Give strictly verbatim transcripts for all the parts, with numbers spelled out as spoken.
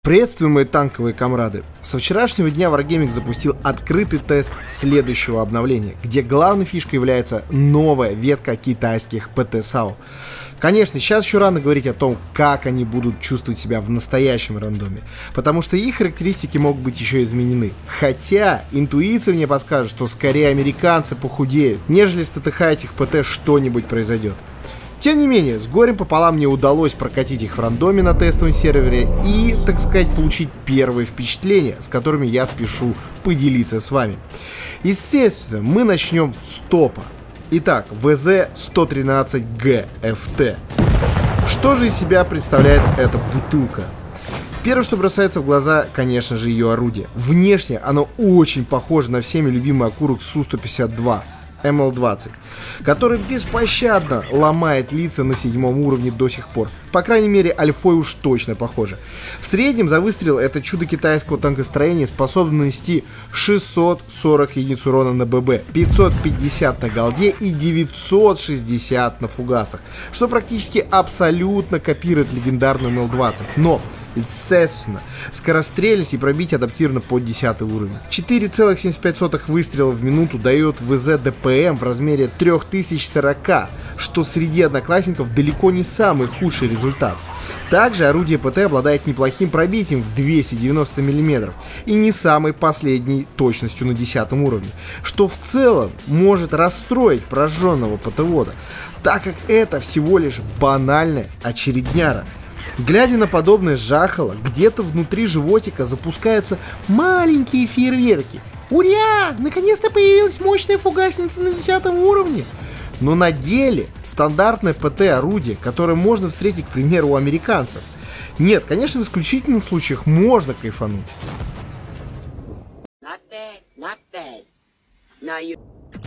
Приветствую, мои танковые комрады! Со вчерашнего дня Wargaming запустил открытый тест следующего обновления, где главной фишкой является новая ветка китайских пэ тэ САУ. Конечно, сейчас еще рано говорить о том, как они будут чувствовать себя в настоящем рандоме, потому что их характеристики могут быть еще изменены. Хотя интуиция мне подскажет, что скорее американцы похудеют, нежели с тэ тэ ха этих пэ тэ что-нибудь произойдет. Тем не менее, с горем пополам мне удалось прокатить их в рандоме на тестовом сервере и, так сказать, получить первые впечатления, с которыми я спешу поделиться с вами. Естественно, мы начнем с топа. Итак, вэ зэ сто тринадцать гэ эф тэ. Что же из себя представляет эта бутылка? Первое, что бросается в глаза, конечно же, ее орудие. Внешне оно очень похоже на всеми любимый окурок Су сто пятьдесят два. эм эл двадцать, который беспощадно ломает лица на седьмом уровне до сих пор. По крайней мере, альфой уж точно похоже. В среднем за выстрел это чудо китайского танкостроения способно нанести шестьсот сорок единиц урона на бэ бэ, пятьсот пятьдесят на голде и девятьсот шестьдесят на фугасах, что практически абсолютно копирует легендарную эм эл двадцать. Но естественно, скорострельность и пробитие адаптировано под десятый уровень. четыре целых семьдесят пять сотых выстрела в минуту дает вэ зэ дэ пэ эм в размере три тысячи сорок, что среди одноклассников далеко не самый худший результат. Также орудие пэ тэ обладает неплохим пробитием в двести девяносто миллиметров и не самой последней точностью на десятом уровне, что в целом может расстроить прожженного пэ тэ-вода, так как это всего лишь банальная очередняра. Глядя на подобное жахало, где-то внутри животика запускаются маленькие фейерверки. Ура! Наконец-то появилась мощная фугасница на десятом уровне! Но на деле стандартное пэ тэ орудие, которое можно встретить, к примеру, у американцев. Нет, конечно, в исключительных случаях можно кайфануть. Not bad, not bad. Now you...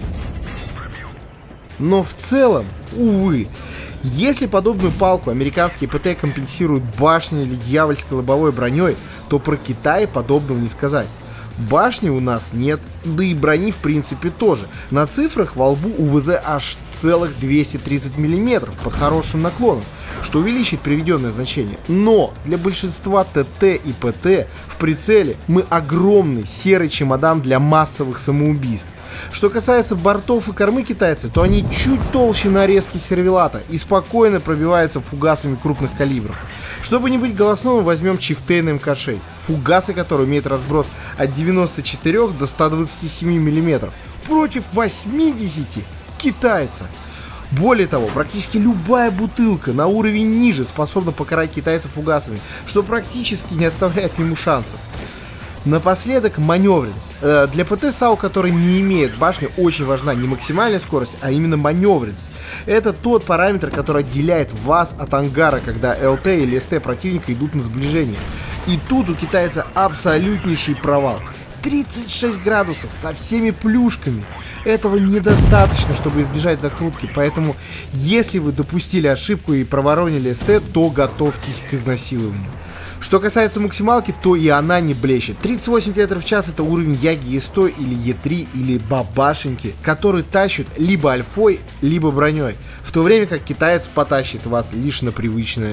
Но в целом, увы, если подобную палку американские пэ тэ компенсируют башней или дьявольской лобовой броней, то про Китай подобного не сказать. Башни у нас нет, да и брони в принципе тоже. На цифрах во лбу у вэ зэ аж целых двести тридцать миллиметров под хорошим наклоном, что увеличит приведенное значение. Но для большинства тэ тэ и пэ тэ в прицеле мы огромный серый чемодан для массовых самоубийств. Что касается бортов и кормы китайцев, то они чуть толще нарезки сервелата и спокойно пробиваются фугасами крупных калибров. Чтобы не быть голосновым, возьмем Chieftain эм ка шесть, фугасы которые имеют разброс от девяноста четырёх до ста двадцати семи миллиметров против восьмидесяти китайца. Более того, практически любая бутылка на уровень ниже способна покарать китайца фугасами, что практически не оставляет ему шансов. Напоследок, маневренность. Э, для пэ тэ САУ, который не имеет башни, очень важна не максимальная скорость, а именно маневренность. Это тот параметр, который отделяет вас от ангара, когда эл тэ или эс тэ противника идут на сближение. И тут у китайца абсолютнейший провал. тридцать шесть градусов со всеми плюшками. Этого недостаточно, чтобы избежать закрутки, поэтому если вы допустили ошибку и проворонили эс тэ, то готовьтесь к изнасилованию. Что касается максималки, то и она не блещет. тридцать восемь километров в час это уровень Яги е сто или е три или бабашеньки, которые тащат либо альфой, либо броней, в то время как китаец потащит вас лишь на привычное.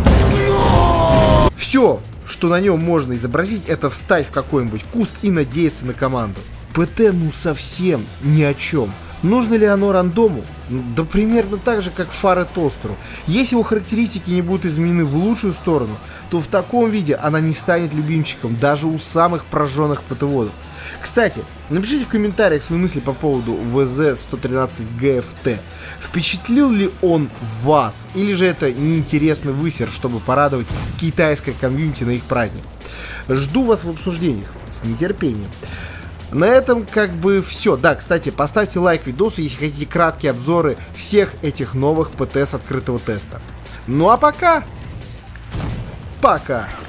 Все, что на нем можно изобразить, это встать в какой-нибудь куст и надеяться на команду. пэ тэ ну совсем ни о чем. Нужно ли оно рандому? Да примерно так же, как фары тостеру. Если его характеристики не будут изменены в лучшую сторону, то в таком виде она не станет любимчиком даже у самых прожженных пэ тэ-водов. Кстати, напишите в комментариях свои мысли по поводу вэ зэ сто тринадцать гэ эф тэ. Впечатлил ли он вас? Или же это неинтересный высер, чтобы порадовать китайское комьюнити на их праздник? Жду вас в обсуждениях с нетерпением. На этом как бы все. Да, кстати, поставьте лайк видосу, если хотите краткие обзоры всех этих новых пэ тэ с открытого теста. Ну а пока, пока.